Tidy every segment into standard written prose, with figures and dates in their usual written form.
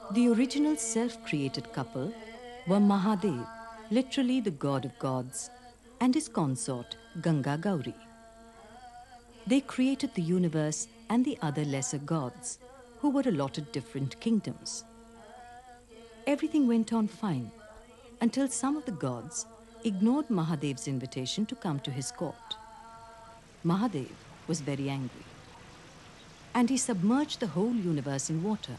The original self-created couple were Mahadev, literally the god of gods, and his consort Ganga Gauri. They created the universe and the other lesser gods, who were allotted different kingdoms. Everything went on fine until some of the gods ignored Mahadev's invitation to come to his court. Mahadev was very angry, and he submerged the whole universe in water.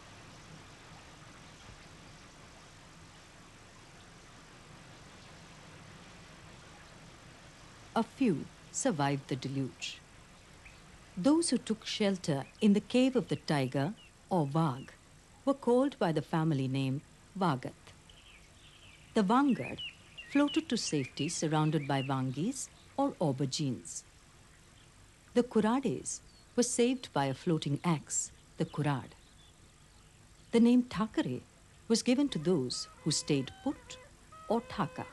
A few survived the deluge. Those who took shelter in the cave of the tiger, or Vag, were called by the family name Vagat. The Vangar floated to safety surrounded by Vangis or aubergines. The Kurades were saved by a floating axe, the Kurad. The name Thakare was given to those who stayed put or Thaka.